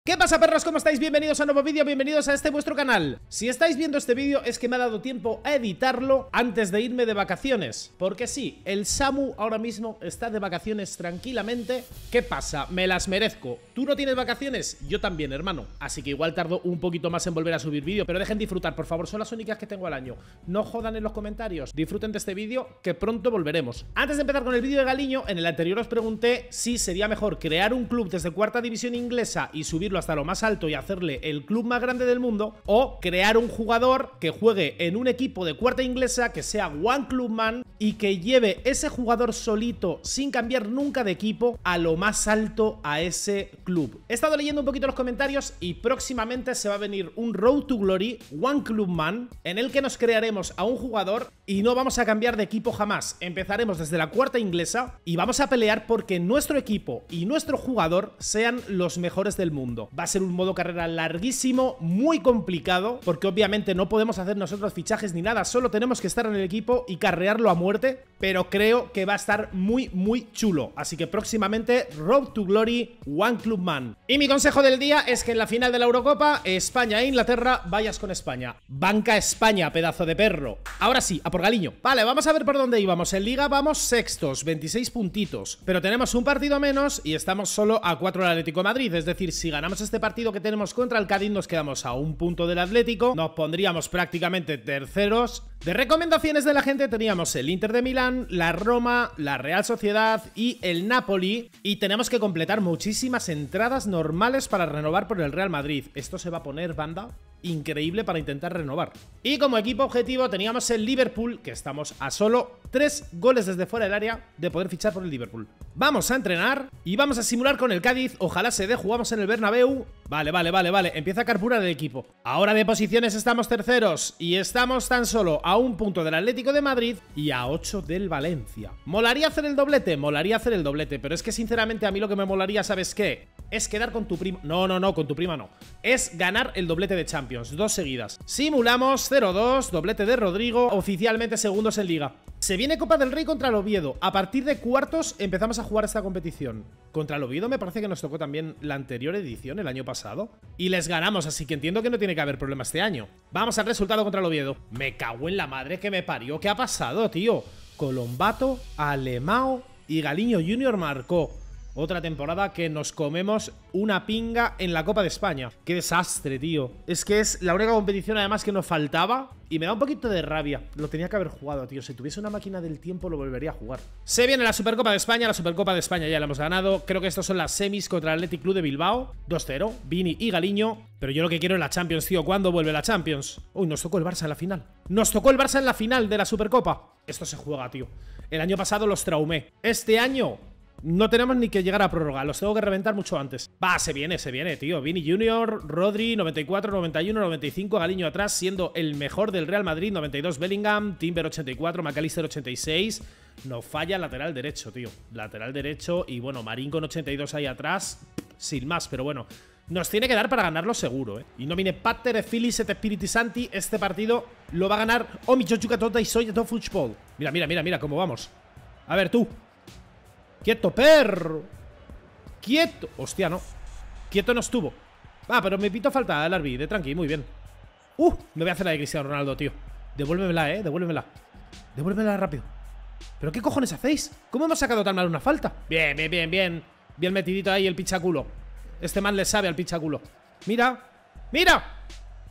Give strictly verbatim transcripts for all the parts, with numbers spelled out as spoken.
¿Qué pasa, perros? ¿Cómo estáis? Bienvenidos a un nuevo vídeo, bienvenidos a este vuestro canal. Si estáis viendo este vídeo es que me ha dado tiempo a editarlo antes de irme de vacaciones. Porque sí, el Samu ahora mismo está de vacaciones tranquilamente. ¿Qué pasa? Me las merezco. ¿Tú no tienes vacaciones? Yo también, hermano. Así que igual tardo un poquito más en volver a subir vídeo, pero dejen disfrutar, por favor, son las únicas que tengo al año. No jodan en los comentarios, disfruten de este vídeo que pronto volveremos. Antes de empezar con el vídeo de Galiño, en el anterior os pregunté si sería mejor crear un club desde cuarta división inglesa y subir hasta lo más alto y hacerle el club más grande del mundo, o crear un jugador que juegue en un equipo de cuarta inglesa, que sea One Club Man y que lleve ese jugador solito sin cambiar nunca de equipo a lo más alto a ese club. He estado leyendo un poquito los comentarios y próximamente se va a venir un Road to Glory One Club Man en el que nos crearemos a un jugador y no vamos a cambiar de equipo jamás. Empezaremos desde la cuarta inglesa y vamos a pelear porque nuestro equipo y nuestro jugador sean los mejores del mundo. Va a ser un modo carrera larguísimo, muy complicado, porque obviamente no podemos hacer nosotros fichajes ni nada, solo tenemos que estar en el equipo y carrearlo a muerte, pero creo que va a estar muy muy chulo. Así que próximamente Road to Glory One Club Man. Y mi consejo del día es que en la final de la Eurocopa, España e Inglaterra, vayas con España. Banca España, pedazo de perro. Ahora sí, a por Galiño. Vale, vamos a ver por dónde íbamos. En Liga vamos sextos, veintiséis puntitos, pero tenemos un partido menos y estamos solo a cuatro del Atlético de Madrid. Es decir, si ganamos este partido que tenemos contra el Cádiz, nos quedamos a un punto del Atlético, nos pondríamos prácticamente terceros. De recomendaciones de la gente teníamos el Inter de Milán, la Roma, la Real Sociedad y el Napoli, y tenemos que completar muchísimas entradas normales para renovar por el Real Madrid. Esto se va a poner, banda, increíble para intentar renovar. Y como equipo objetivo teníamos el Liverpool, que estamos a solo tres goles desde fuera del área de poder fichar por el Liverpool. Vamos a entrenar y vamos a simular con el Cádiz. Ojalá se dé, jugamos en el Bernabéu. Vale, vale, vale, vale, empieza a carburar el equipo. Ahora de posiciones estamos terceros y estamos tan solo a un punto del Atlético de Madrid y a ocho del Valencia. ¿Molaría hacer el doblete? Molaría hacer el doblete, pero es que sinceramente a mí lo que me molaría, ¿sabes qué? Es quedar con tu prima. No, no, no, con tu prima no. Es ganar el doblete de Champions, dos seguidas. Simulamos cero dos, doblete de Rodrigo, oficialmente segundos en Liga. Se viene Copa del Rey contra el Oviedo. A partir de cuartos empezamos a jugar esta competición. Contra el Oviedo me parece que nos tocó también la anterior edición, el año pasado, y les ganamos, así que entiendo que no tiene que haber problema este año. Vamos al resultado contra el Oviedo. Me cago en la madre que me parió. ¿Qué ha pasado, tío? Colombato, Alemão y Galiño Junior marcó. Otra temporada que nos comemos una pinga en la Copa de España. Qué desastre, tío. Es que es la única competición además que nos faltaba y me da un poquito de rabia. Lo tenía que haber jugado, tío. Si tuviese una máquina del tiempo lo volvería a jugar. Se viene la Supercopa de España. La Supercopa de España ya la hemos ganado. Creo que estos son las semis contra el Athletic Club de Bilbao. dos cero, Vini y Galiño. Pero yo lo que quiero es la Champions, tío. ¿Cuándo vuelve la Champions? Uy, nos tocó el Barça en la final. Nos tocó el Barça en la final de la Supercopa. Esto se juega, tío. El año pasado los traumé. Este año no tenemos ni que llegar a prórroga, los tengo que reventar mucho antes. Va, se viene, se viene, tío. Vini Junior, Rodri, noventa y cuatro, noventa y uno, noventa y cinco, Galiño atrás, siendo el mejor del Real Madrid, noventa y dos Bellingham, Timber ochenta y cuatro, McAllister ochenta y seis. No falla lateral derecho, tío. Lateral derecho y bueno, Marín con ochenta y dos ahí atrás, sin más, pero bueno. Nos tiene que dar para ganarlo seguro, ¿eh? Y nomine Pater e Filis et Spiriti Santi. Este partido lo va a ganar Omi Chochuca Tota y Soy de Fútbol. Mira, mira, mira, mira cómo vamos. A ver, tú. ¡Quieto, perro! ¡Quieto! Hostia, no. Quieto no estuvo. Ah, pero me pito falta el Arby, de tranqui, muy bien. Uh, me voy a hacer la de Cristiano Ronaldo, tío. Devuélvemela, eh, devuélvemela. Devuélvemela rápido. ¿Pero qué cojones hacéis? ¿Cómo hemos sacado tan mal una falta? Bien, bien, bien, bien. Bien metidito ahí el pichaculo. Este man le sabe al pichaculo. Mira, mira.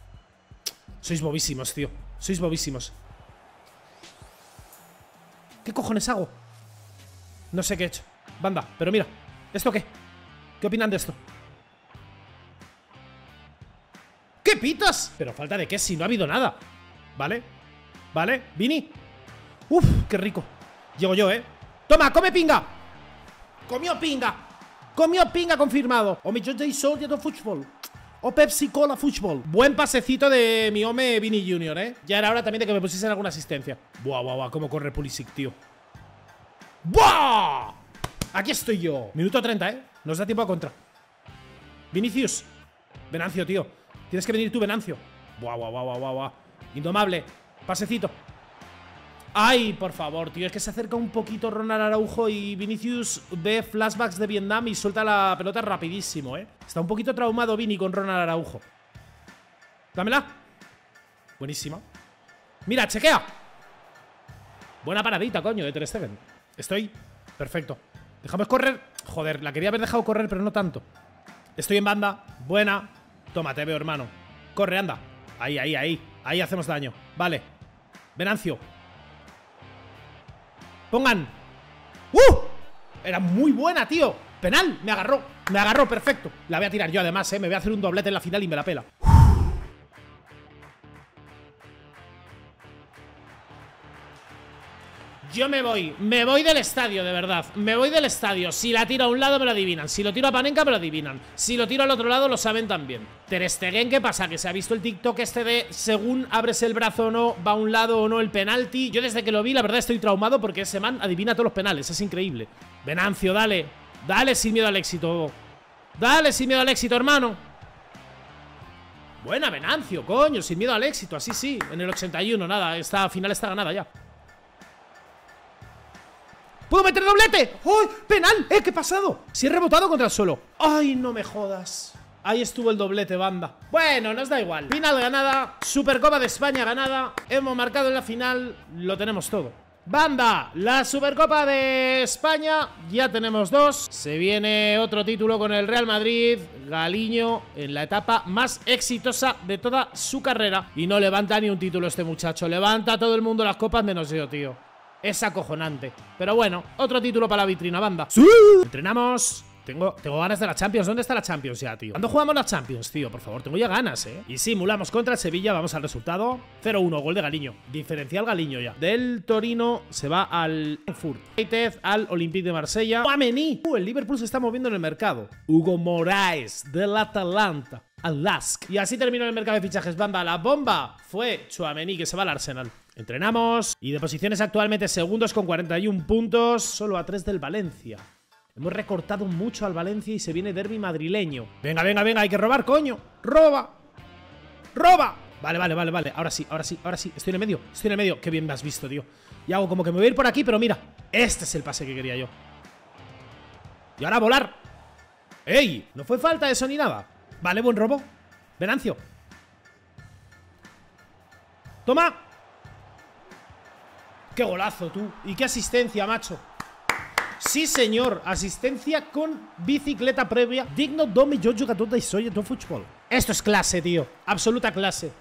Sois bobísimos, tío. Sois bobísimos. ¿Qué cojones hago? No sé qué he hecho, banda, pero mira. ¿Esto qué? ¿Qué opinan de esto? ¿Qué pitas? Pero falta de qué si no ha habido nada. ¿Vale? ¿Vale? Vini. Uf, qué rico. Llego yo, ¿eh? Toma, come pinga. Comió pinga. Comió pinga confirmado. O mi yo de sol de fútbol. O Pepsi Cola Fútbol. Buen pasecito de mi home Vini Junior, ¿eh? Ya era hora también de que me pusiesen alguna asistencia. Buah, buah, buah, cómo corre Pulisic, tío. ¡Buah! Aquí estoy yo. Minuto treinta, ¿eh? Nos da tiempo a contra. Vinicius. Venancio, tío. Tienes que venir tú, Venancio. Buah, buah, buah, buah, buah. Indomable. Pasecito. Ay, por favor, tío, es que se acerca un poquito Ronald Araujo y Vinicius ve flashbacks de Vietnam y suelta la pelota rapidísimo, ¿eh? Está un poquito traumado Vini con Ronald Araujo. Dámela. Buenísima. Mira, chequea. Buena paradita, coño, de Ter Stegen. Estoy perfecto. Dejamos correr. Joder, la quería haber dejado correr, pero no tanto. Estoy en banda. Buena. Toma, te veo, hermano. Corre, anda. Ahí, ahí, ahí. Ahí hacemos daño. Vale. Venancio. Pongan. ¡Uh! Era muy buena, tío. Penal. Me agarró. Me agarró, perfecto. La voy a tirar yo, además, eh. Me voy a hacer un doblete en la final y me la pela. Yo me voy, me voy del estadio, de verdad. Me voy del estadio. Si la tiro a un lado me lo adivinan. Si lo tiro a Panenka me lo adivinan. Si lo tiro al otro lado lo saben también. Ter Stegen, ¿qué pasa? Que se ha visto el TikTok este de según abres el brazo o no, va a un lado o no el penalti. Yo desde que lo vi, la verdad estoy traumado porque ese man adivina todos los penales. Es increíble. Venancio, dale. Dale sin miedo al éxito. Dale sin miedo al éxito, hermano. Buena, Venancio, coño. Sin miedo al éxito, así sí. En el ochenta y uno, nada. Esta final está ganada ya. ¡Puedo meter doblete! ¡Ay! ¡Penal! ¡Eh! ¿Qué ha pasado? Si he rebotado contra el suelo. ¡Ay, no me jodas! Ahí estuvo el doblete, banda. Bueno, nos da igual. Final ganada. Supercopa de España ganada. Hemos marcado en la final. Lo tenemos todo. Banda, la Supercopa de España. Ya tenemos dos. Se viene otro título con el Real Madrid. Galiño en la etapa más exitosa de toda su carrera. Y no levanta ni un título este muchacho. Levanta a todo el mundo las copas menos yo, tío. Es acojonante. Pero bueno, otro título para la vitrina, banda. ¡Sí! Entrenamos. Tengo, tengo ganas de la Champions. ¿Dónde está la Champions ya, tío? ¿Cuándo jugamos la Champions, tío? Por favor, tengo ya ganas, ¿eh? Y simulamos contra el Sevilla. Vamos al resultado. cero uno, gol de Galiño. Diferencial Galiño ya. Del Torino se va al Frankfurt United, al Olympique de Marsella. ¡Tchouaméni! Uh, el Liverpool se está moviendo en el mercado. Hugo Moraes, del Atalanta. Al Lask. Y así terminó el mercado de fichajes, banda. La bomba fue Tchouaméni, que se va al Arsenal. Entrenamos. Y de posiciones actualmente segundos con cuarenta y un puntos. Solo a tres del Valencia. Hemos recortado mucho al Valencia y se viene derbi madrileño. Venga, venga, venga, hay que robar, coño. ¡Roba! ¡Roba! Vale, vale, vale, vale. Ahora sí, ahora sí, ahora sí. Estoy en el medio, estoy en el medio. Qué bien me has visto, tío. Y hago como que me voy a ir por aquí, pero mira. Este es el pase que quería yo. Y ahora volar. ¡Ey! No fue falta eso ni nada. Vale, buen robo. Venancio. Toma. ¡Qué golazo, tú! Y qué asistencia, macho. Sí, señor. Asistencia con bicicleta previa. Digno do millor jugador da historia do fútbol. Esto es clase, tío. Absoluta clase.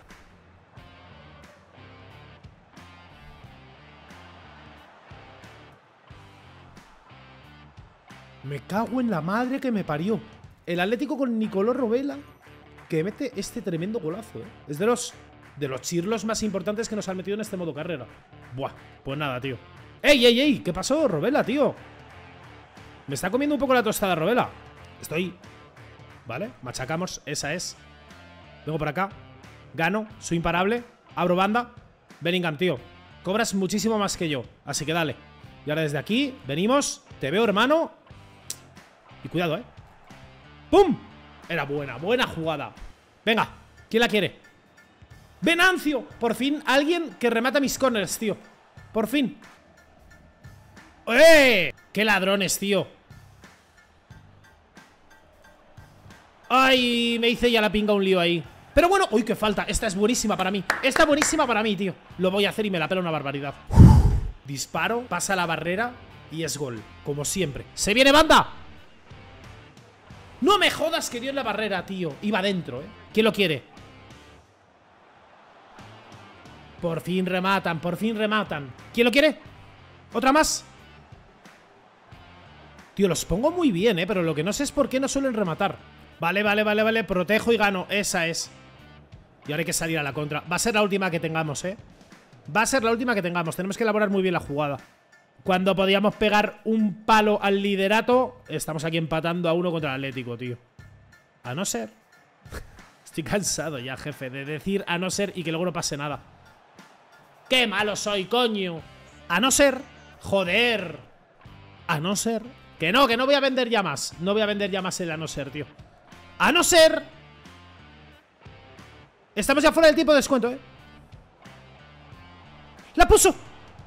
Me cago en la madre que me parió. El Atlético con Nicolò Rovella, que mete este tremendo golazo, ¿eh? Es de los... De los chirlos más importantes que nos han metido en este modo carrera. Buah, pues nada, tío. ¡Ey, ey, ey! ¿Qué pasó, Rovella, tío? Me está comiendo un poco la tostada, Rovella. Estoy... Vale, machacamos, esa es. Vengo por acá. Gano, soy imparable. Abro banda. Bellingham, tío. Cobras muchísimo más que yo, así que dale. Y ahora desde aquí, venimos. Te veo, hermano. Y cuidado, ¿eh? ¡Pum! Era buena, buena jugada. Venga, ¿quién la quiere? ¡Venancio! Por fin, alguien que remata mis corners, tío. Por fin. ¡Eh! ¡Qué ladrones, tío! ¡Ay! Me hice ya la pinga un lío ahí. Pero bueno, ¡uy, qué falta! Esta es buenísima para mí. Esta es buenísima para mí, tío. Lo voy a hacer y me la pela una barbaridad. Disparo, pasa la barrera y es gol. Como siempre. ¡Se viene banda! No me jodas que dio en la barrera, tío. Iba adentro, ¿eh? ¿Quién lo quiere? Por fin rematan, por fin rematan. ¿Quién lo quiere? ¿Otra más? Tío, los pongo muy bien, ¿eh? Pero lo que no sé es por qué no suelen rematar. Vale, vale, vale, vale. Protejo y gano. Esa es. Y ahora hay que salir a la contra. Va a ser la última que tengamos, ¿eh? Va a ser la última que tengamos. Tenemos que elaborar muy bien la jugada. Cuando podíamos pegar un palo al liderato, estamos aquí empatando a uno contra el Atlético, tío. A no ser... Estoy cansado ya, jefe, de decir a no ser y que luego no pase nada. ¡Qué malo soy, coño! A no ser... Joder. A no ser... Que no, que no voy a vender ya más. No voy a vender ya más el a no ser, tío. A no ser... Estamos ya fuera del tiempo de descuento, ¿eh? ¡La puso!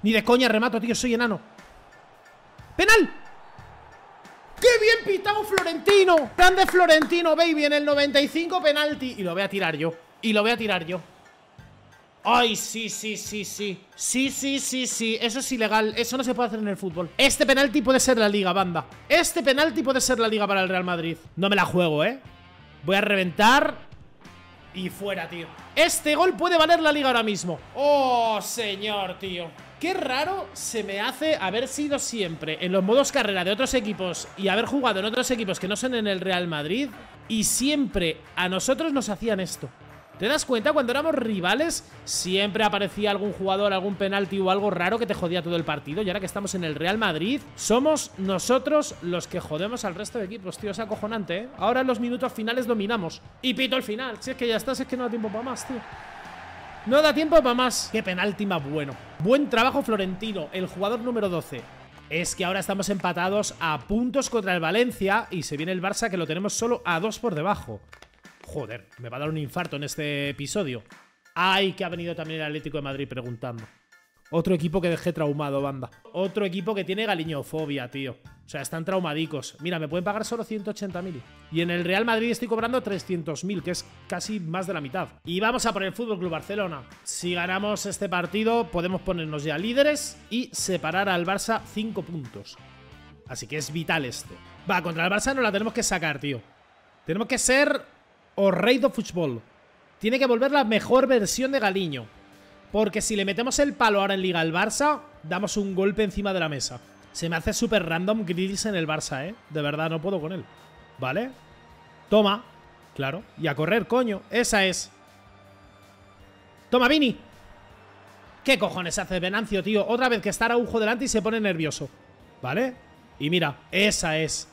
Ni de coña remato, tío, soy enano. ¡Penal! ¡Qué bien pitado Florentino! Grande Florentino, baby, en el noventa y cinco penalti. Y lo voy a tirar yo. Y lo voy a tirar yo. Ay, sí, sí, sí, sí. Sí, sí, sí, sí. Eso es ilegal. Eso no se puede hacer en el fútbol. Este penalti puede ser la liga, banda. Este penalti puede ser la liga para el Real Madrid. No me la juego, ¿eh? Voy a reventar. Y fuera, tío. Este gol puede valer la liga ahora mismo. Oh, señor, tío. Qué raro se me hace haber sido siempre en los modos carrera de otros equipos y haber jugado en otros equipos que no son en el Real Madrid. Y siempre a nosotros nos hacían esto. ¿Te das cuenta? Cuando éramos rivales siempre aparecía algún jugador, algún penalti o algo raro que te jodía todo el partido. Y ahora que estamos en el Real Madrid, somos nosotros los que jodemos al resto de equipos, tío. Es acojonante, ¿eh? Ahora en los minutos finales dominamos. Y pito el final. Si es que ya está, si es que no da tiempo para más, tío. No da tiempo para más. Qué penalti más bueno. Buen trabajo Florentino, el jugador número doce. Es que ahora estamos empatados a puntos contra el Valencia y se viene el Barça, que lo tenemos solo a dos por debajo. Joder, me va a dar un infarto en este episodio. Ay, que ha venido también el Atlético de Madrid preguntando. Otro equipo que dejé traumado, banda. Otro equipo que tiene galiñofobia, tío. O sea, están traumadicos. Mira, me pueden pagar solo ciento ochenta mil. Y en el Real Madrid estoy cobrando trescientos mil, que es casi más de la mitad. Y vamos a por el F C Barcelona. Si ganamos este partido, podemos ponernos ya líderes y separar al Barça cinco puntos. Así que es vital esto. Va, contra el Barça no la tenemos que sacar, tío. Tenemos que ser o rey do fútbol. Tiene que volver la mejor versión de Galiño. Porque si le metemos el palo ahora en Liga al Barça, damos un golpe encima de la mesa. Se me hace súper random Grealish en el Barça, ¿eh? De verdad, no puedo con él. ¿Vale? Toma. Claro. Y a correr, coño. Esa es. Toma, Vini. ¿Qué cojones hace Venancio, tío? Otra vez que está Araujo delante y se pone nervioso. ¿Vale? Y mira, esa es.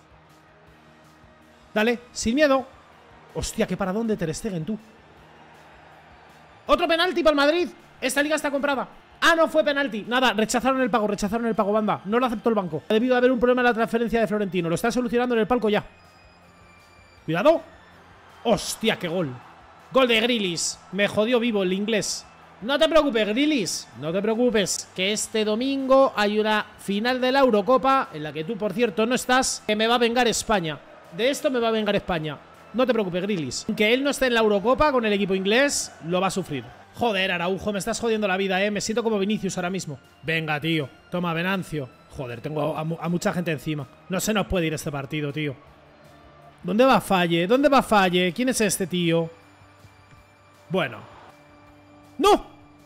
Dale, sin miedo. Hostia, qué paradón de Ter Stegen, tú. Otro penalti para el Madrid. Esta liga está comprada. Ah, no, fue penalti. Nada, rechazaron el pago, rechazaron el pago, banda. No lo aceptó el banco. Ha debido haber un problema en la transferencia de Florentino. Lo están solucionando en el palco ya. Cuidado. Hostia, qué gol. Gol de Grealish. Me jodió vivo el inglés. No te preocupes, Grealish. No te preocupes, que este domingo hay una final de la Eurocopa, en la que tú, por cierto, no estás, que me va a vengar España. De esto me va a vengar España. No te preocupes, Grealish. Aunque él no esté en la Eurocopa con el equipo inglés, lo va a sufrir. Joder, Araujo, me estás jodiendo la vida, eh. Me siento como Vinicius ahora mismo. Venga, tío. Toma, Venancio. Joder, tengo a, a mucha gente encima. No se nos puede ir este partido, tío. ¿Dónde va Falle? ¿Dónde va Falle? ¿Quién es este tío? Bueno. ¡No!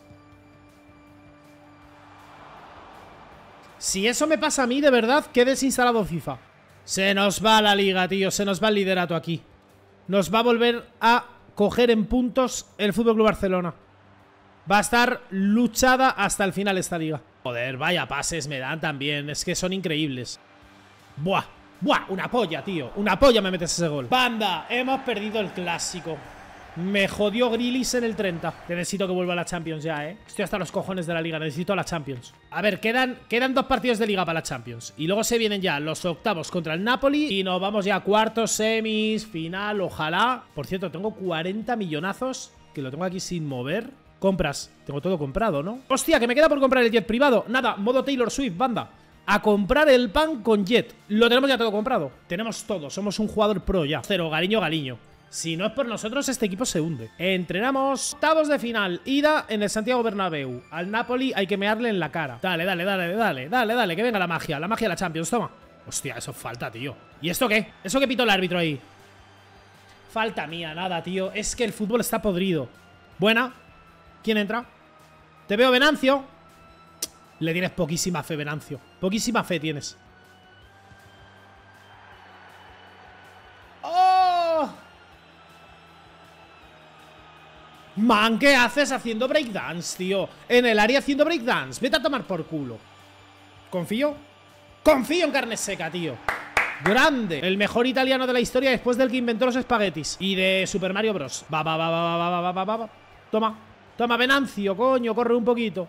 Si eso me pasa a mí, de verdad, que he desinstalado FIFA. Se nos va la liga, tío. Se nos va el liderato aquí. Nos va a volver a coger en puntos el F C Barcelona. Va a estar luchada hasta el final esta liga. Joder, vaya pases me dan también. Es que son increíbles. Buah, buah, una polla, tío. Una polla me metes ese gol. Banda, hemos perdido el clásico. Me jodió Grealish en el treinta. Necesito que vuelva a la Champions ya, eh. Estoy hasta los cojones de la liga, necesito la Champions. A ver, quedan, quedan dos partidos de liga para la Champions. Y luego se vienen ya los octavos contra el Napoli. Y nos vamos ya a cuartos, semis, final, ojalá. Por cierto, tengo cuarenta millonazos, que lo tengo aquí sin mover. Compras, tengo todo comprado, ¿no? Hostia, que me queda por comprar el jet privado. Nada, modo Taylor Swift, banda. A comprar el pan con jet. Lo tenemos ya todo comprado. Tenemos todo, somos un jugador pro ya. Cero, Galiño, Galiño. Si no es por nosotros, este equipo se hunde. Entrenamos octavos de final. Ida en el Santiago Bernabéu. Al Napoli hay que mearle en la cara. Dale, dale, dale, dale, dale, dale, que venga la magia. La magia de la Champions, toma. Hostia, eso falta, tío. ¿Y esto qué? ¿Eso qué pitó el árbitro ahí? Falta mía, nada, tío. Es que el fútbol está podrido. Buena. ¿Quién entra? Te veo, Venancio. Le tienes poquísima fe, Venancio. Poquísima fe tienes. ¡Oh! Man, ¿qué haces haciendo breakdance, tío? En el área haciendo breakdance. Vete a tomar por culo. ¿Confío? Confío en carne seca, tío. Grande. El mejor italiano de la historia después del que inventó los espaguetis. Y de Super Mario Bros. Va, va, va, va, va, va, va, va, va. Toma. Toma, Venancio, coño, corre un poquito.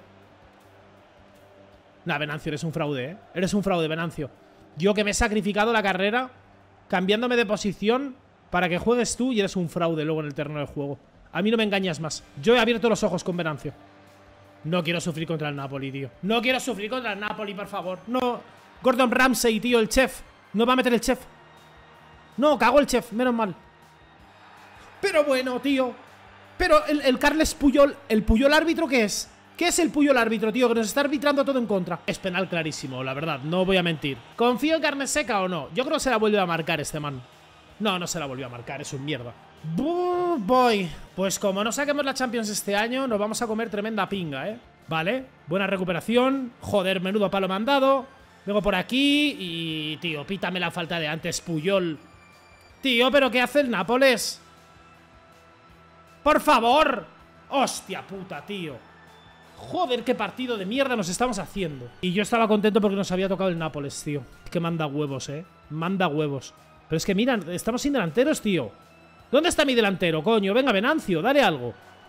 Nah, Venancio, eres un fraude, ¿eh? Eres un fraude, Venancio. Yo que me he sacrificado la carrera cambiándome de posición para que juegues tú y eres un fraude luego en el terreno del juego. A mí no me engañas más. Yo he abierto los ojos con Venancio. No quiero sufrir contra el Napoli, tío. No quiero sufrir contra el Napoli, por favor. No. Gordon Ramsay, tío, el chef. No va a meter el chef. No, cagó el chef, menos mal. Pero bueno, tío. Pero el, el Carles Puyol, ¿el Puyol árbitro qué es? ¿Qué es el Puyol árbitro, tío? Que nos está arbitrando todo en contra. Es penal clarísimo, la verdad, no voy a mentir. ¿Confío en carne seca o no? Yo creo que se la vuelve a marcar este man. No, no se la volvió a marcar, es un mierda. Boy. Pues como no saquemos la Champions este año, nos vamos a comer tremenda pinga, ¿eh? Vale, buena recuperación. Joder, menudo palo mandado. Vengo por aquí y... Tío, pítame la falta de antes, Puyol. Tío, ¿pero qué hace el Nápoles? ¡Por favor! ¡Hostia puta, tío! Joder, qué partido de mierda nos estamos haciendo. Y yo estaba contento porque nos había tocado el Nápoles, tío. Es que manda huevos, eh. Manda huevos. Pero es que mira, estamos sin delanteros, tío. ¿Dónde está mi delantero, coño? Venga, Venancio, dale algo.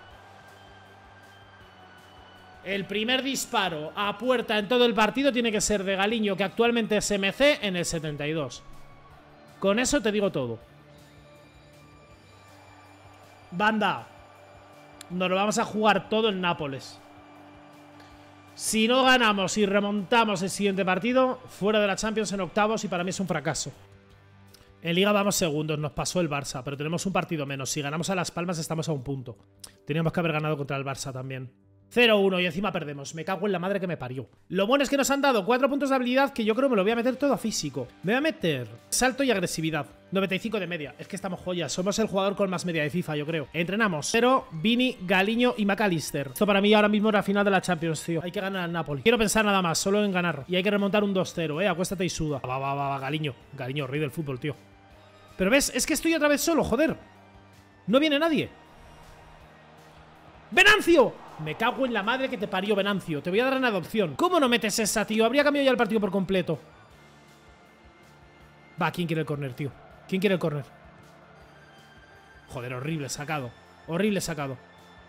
El primer disparo a puerta en todo el partido tiene que ser de Galiño, que actualmente es M C en el setenta y dos. Con eso te digo todo. Banda, nos lo vamos a jugar todo en Nápoles. Si no ganamos y remontamos el siguiente partido, fuera de la Champions en octavos, y para mí es un fracaso. En Liga vamos segundos, nos pasó el Barça, pero tenemos un partido menos. Si ganamos a Las Palmas estamos a un punto. Teníamos que haber ganado contra el Barça también. cero uno y encima perdemos. Me cago en la madre que me parió. Lo bueno es que nos han dado cuatro puntos de habilidad, que yo creo me lo voy a meter todo a físico. Me voy a meter salto y agresividad. noventa y cinco de media. Es que estamos joyas. Somos el jugador con más media de FIFA, yo creo. Entrenamos. Pero Vini, Galiño y McAllister. Esto para mí ahora mismo es la final de la Champions, tío. Hay que ganar al Napoli. Quiero pensar nada más, solo en ganar. Y hay que remontar un dos cero, eh. Acuéstate y suda. Va, va, va, va, Galiño. Galiño, rey del fútbol, tío. Pero ves, es que estoy otra vez solo, joder. No viene nadie. ¡Venancio! Me cago en la madre que te parió, Venancio. Te voy a dar en adopción. ¿Cómo no metes esa, tío? Habría cambiado ya el partido por completo. Va, ¿quién quiere el córner, tío? ¿Quién quiere el córner? Joder, horrible sacado. Horrible sacado.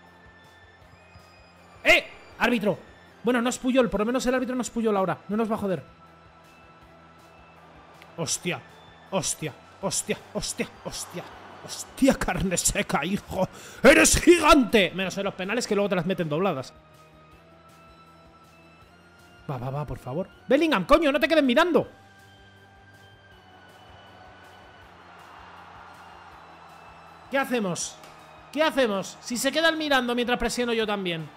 ¡Eh! ¡Árbitro! Bueno, no es Puyol. Por lo menos el árbitro no es Puyol ahora. No nos va a joder. Hostia. Hostia. Hostia. Hostia. Hostia. Hostia, carne seca, hijo. ¡Eres gigante! Menos en los penales, que luego te las meten dobladas. Va, va, va, por favor. Bellingham, coño, no te quedes mirando. ¿Qué hacemos? ¿Qué hacemos? Si se quedan mirando mientras presiono yo también.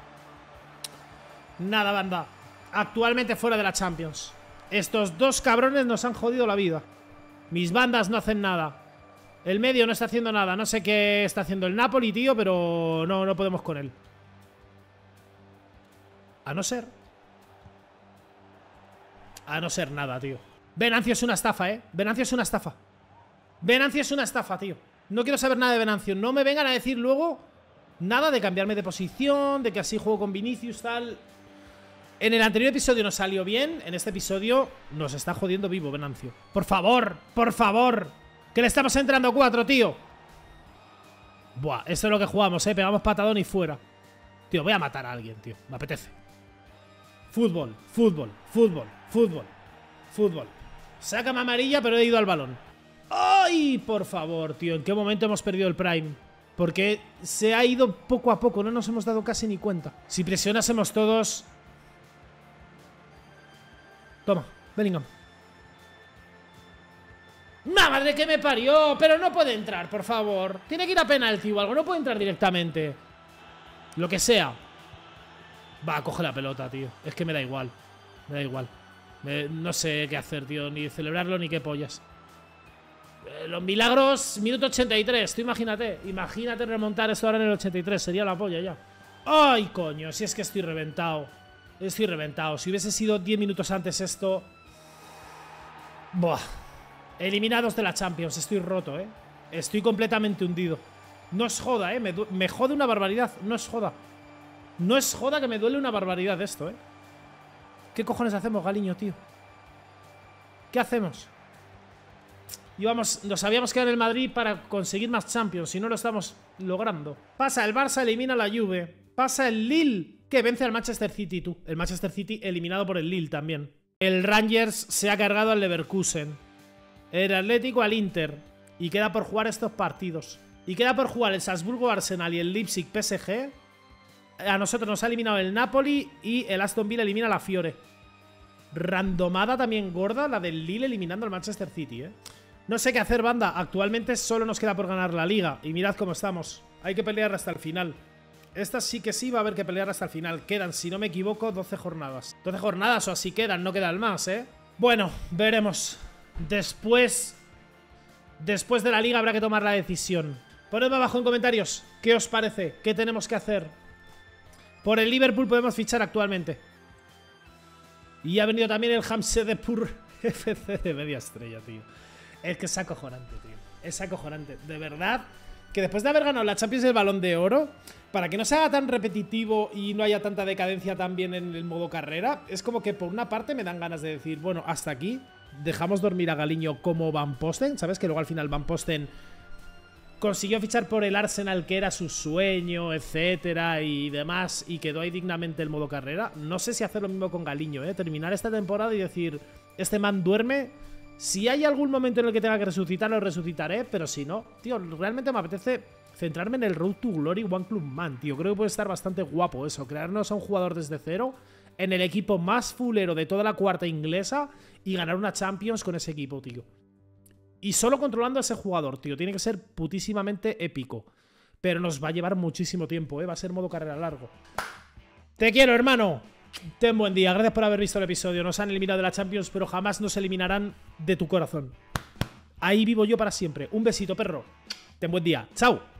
Nada, banda. Actualmente fuera de la Champions. Estos dos cabrones nos han jodido la vida. Mis bandas no hacen nada. El medio no está haciendo nada. No sé qué está haciendo el Napoli, tío, pero no, no podemos con él. A no ser... A no ser nada, tío. Venancio es una estafa, eh. Venancio es una estafa. Venancio es una estafa, tío. No quiero saber nada de Venancio. No me vengan a decir luego nada de cambiarme de posición, de que así juego con Vinicius, tal. En el anterior episodio nos salió bien. En este episodio nos está jodiendo vivo Venancio. Por favor, por favor. Que le estamos entrando a cuatro, tío. Buah, esto es lo que jugamos, eh. Pegamos patadón y fuera. Tío, voy a matar a alguien, tío. Me apetece. Fútbol, fútbol, fútbol, fútbol, fútbol. Sácame amarilla, pero he ido al balón. ¡Ay! Por favor, tío. ¿En qué momento hemos perdido el Prime? Porque se ha ido poco a poco. No nos hemos dado casi ni cuenta. Si presionásemos todos... Toma, Bellingham. ¡Madre que me parió! Pero no puede entrar, por favor. Tiene que ir a penalti o algo. No puede entrar directamente. Lo que sea. Va, coge la pelota, tío. Es que me da igual. Me da igual. Me, no sé qué hacer, tío. Ni celebrarlo ni qué pollas. Eh, los milagros, minuto ochenta y tres. Tú imagínate. Imagínate remontar esto ahora en el ochenta y tres. Sería la polla ya. ¡Ay, coño! Si es que estoy reventado. Estoy reventado. Si hubiese sido diez minutos antes esto... Buah. Eliminados de la Champions. Estoy roto, ¿eh? Estoy completamente hundido. No es joda, ¿eh? Me, me jode una barbaridad. No es joda. No es joda que me duele una barbaridad esto, ¿eh? ¿Qué cojones hacemos, Galiño, tío? ¿Qué hacemos? Íbamos, nos habíamos quedado en el Madrid para conseguir más Champions y no lo estamos logrando. Pasa el Barça, elimina la Juve. Pasa el Lille, que vence al Manchester City, tú. El Manchester City eliminado por el Lille también. El Rangers se ha cargado al Leverkusen. El Atlético al Inter. Y queda por jugar estos partidos. Y queda por jugar el Salzburgo Arsenal y el Leipzig P S G. A nosotros nos ha eliminado el Napoli y el Aston Villa elimina a la Fiore. Randomada también gorda, la del Lille eliminando al Manchester City, ¿eh? No sé qué hacer, banda. Actualmente solo nos queda por ganar la liga. Y mirad cómo estamos. Hay que pelear hasta el final. Esta sí que sí va a haber que pelear hasta el final. Quedan, si no me equivoco, doce jornadas. doce jornadas o así quedan, no quedan más, ¿eh? Bueno, veremos. Después... Después de la liga habrá que tomar la decisión. Ponedme abajo en comentarios qué os parece, qué tenemos que hacer. Por el Liverpool podemos fichar actualmente. Y ha venido también el Hamsedepur F C de media estrella, tío. Es que es acojonante, tío. Es acojonante. De verdad, que después de haber ganado la Champions del Balón de Oro, para que no se haga tan repetitivo y no haya tanta decadencia también en el modo carrera, es como que por una parte me dan ganas de decir, bueno, hasta aquí, dejamos dormir a Galiño como Van Posten, ¿sabes? Que luego al final Van Posten consiguió fichar por el Arsenal, que era su sueño, etcétera, y demás, y quedó ahí dignamente el modo carrera. No sé si hacer lo mismo con Galiño, ¿eh? Terminar esta temporada y decir, este man duerme. Si hay algún momento en el que tenga que resucitar, lo resucitaré, pero si no, tío, realmente me apetece centrarme en el Road to Glory One Club Man, tío. Creo que puede estar bastante guapo eso, crearnos a un jugador desde cero en el equipo más fulero de toda la cuarta inglesa y ganar una Champions con ese equipo, tío. Y solo controlando a ese jugador, tío. Tiene que ser putísimamente épico. Pero nos va a llevar muchísimo tiempo, ¿eh? Va a ser modo carrera largo. ¡Te quiero, hermano! Ten buen día. Gracias por haber visto el episodio. Nos han eliminado de la Champions, pero jamás nos eliminarán de tu corazón. Ahí vivo yo para siempre. Un besito, perro. Ten buen día. ¡Chao!